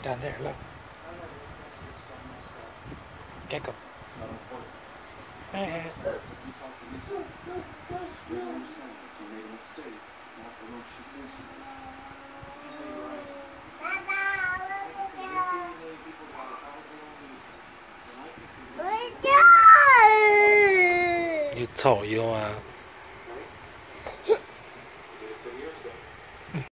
Down there, look. Gecko. Hey. You 臭油啊！